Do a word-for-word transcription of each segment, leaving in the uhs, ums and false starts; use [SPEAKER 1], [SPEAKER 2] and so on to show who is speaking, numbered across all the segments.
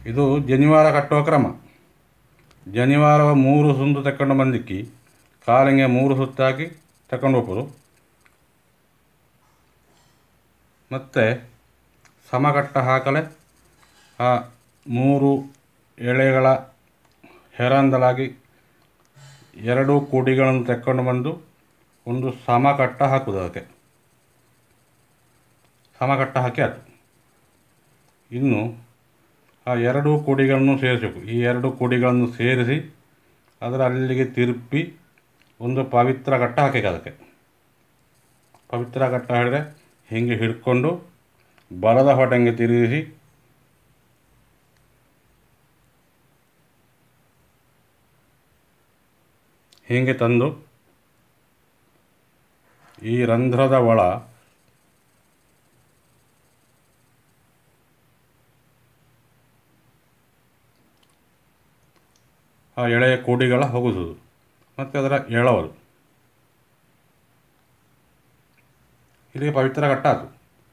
[SPEAKER 1] ಇದು ಜನಿವಾರ ಕಟ್ಟುವ ಕ್ರಮ. ಜನಿವಾರವ ಮೂರು ಸುಂದು ತಕೊಂಡು ಬಂದಿಕ್ಕಿ ಕಾಲಿಗೆ ಮೂರು ಸುತ್ತಾಕಿ ತಕೊಂಡು ಹೋಗೋದು. ಮತ್ತು ಸಮಕಟ್ಟ ಹಾಕಲೆ ಆ ಮೂರು ಎಳೆಗಳ ಹೆರಂದಲಾಗಿ ಎರಡು ಕುಡಿಗಳನ್ನು ತಕೊಂಡು ಬಂದು ಒಂದು ಸಮಕಟ್ಟ ಹಾಕುವುದು. ಅದಕ್ಕೆ ಸಮಕಟ್ಟ ಹಾಕಿ ಆಯ್ತು. ಇನ್ನು ಆ ಎರಡು ಕುಡಿಗಳನ್ನು ಸೇರಿಸಬೇಕು. ಈ ಎರಡು ಕುಡಿಗಳನ್ನು ಸೇರಿಸಿ ಅದರ ಅಲ್ಲಿಗೆ ತಿರುಪಿ ಒಂದು ಪವಿತ್ರ ಕಟ್ಟ ಹಾಕಬೇಕು. ಅದಕ್ಕೆ ಪವಿತ್ರ ಕಟ್ಟ ಹಿಡಿದ್ರೆ ಹೀಗೆ ಹಿಡ್ಕೊಂಡು ಬಲದ ಹೊಟ್ಟೆಗೆ ತಿರುಗಿಸಿ ಹೀಗೆ ತಂದು ಈ ರಂಧ್ರದ ಒಳ ಆ ಎಳೆಯ ಕೋಡಿಗಳ ಹೋಗಿಸುವುದು ಮತ್ತು ಅದರ ಎಳವರು. ಇಲ್ಲಿಗೆ ಪವಿತ್ರ ಕಟ್ಟ ಆಯಿತು.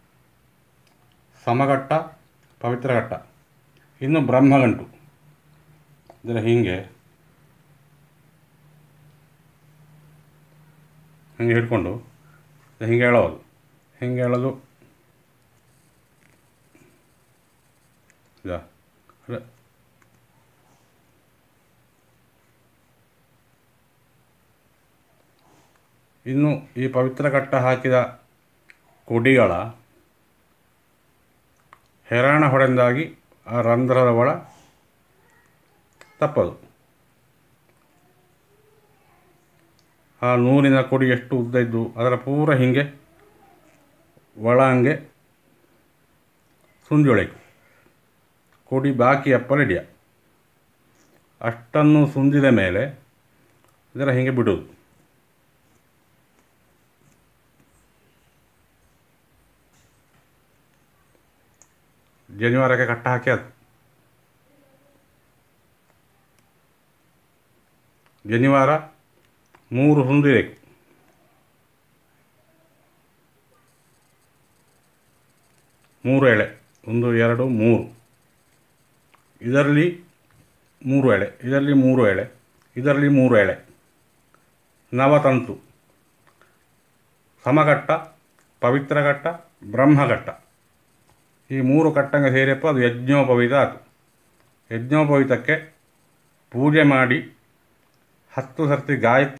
[SPEAKER 1] ಸಮಘಟ್ಟ, ಪವಿತ್ರ ಘಟ್ಟ. ಇನ್ನು ಬ್ರಹ್ಮಗಂಟು. ಇದರ ಹೀಗೆ ಹೀಗೆ ಹಿಡ್ಕೊಂಡು ಹೀಗೆ ಎಳೋದು. ಹೀಗೆ ಎಳೆದು ಇಲ್ಲ ಇನ್ನು ಈ ಪವಿತ್ರ ಕಟ್ಟ ಹಾಕಿದ ಕುಡಿಗಳ ಹೆರಾಣ ಹೊಡೆದಾಗಿ ಆ ರಂಧ್ರದ ಒಳ ತಪ್ಪದು. ಆ ನೂರಿನ ಕೊಡಿ ಎಷ್ಟು ಉದ್ದ ಇದ್ದು ಅದರ ಪೂರ ಹೀಗೆ ಒಳಂಗೆ ಸುಂಜೊಳೆಕು ಕೊಡಿ ಬಾಕಿ ಅಪ್ಪಲಿಡಿಯ ಅಷ್ಟನ್ನು ಸುಂದಿದ ಮೇಲೆ ಇದರ ಹೀಗೆ ಬಿಡುವುದು. ಜನಿವಾರಕ್ಕೆ ಕಟ್ಟ ಹಾಕಿ ಅದು ಜನಿವಾರ ಮೂರು ಸುಂದಿಬೇಕು. ಮೂರು ಎಳೆ, ಒಂದು ಎರಡು ಮೂರು. ಇದರಲ್ಲಿ ಮೂರು ಎಳೆ, ಇದರಲ್ಲಿ ಮೂರು ಎಳೆ, ಇದರಲ್ಲಿ ಮೂರು ಎಳೆ. ನವತಂತು, ಸಮಘಟ್ಟ, ಪವಿತ್ರ ಘಟ್ಟ, ಬ್ರಹ್ಮಘಟ್ಟ. ಈ ಮೂರು ಕಟ್ಟಂಗೆ ಸೇರಿಯಪ್ಪ ಅದು ಯಜ್ಞೋಪವೀತ ಆಯಿತು. ಯಜ್ಞೋಪವೀತಕ್ಕೆ ಪೂಜೆ ಮಾಡಿ ಹತ್ತು ಸರ್ತಿ ಗಾಯತ್ರಿ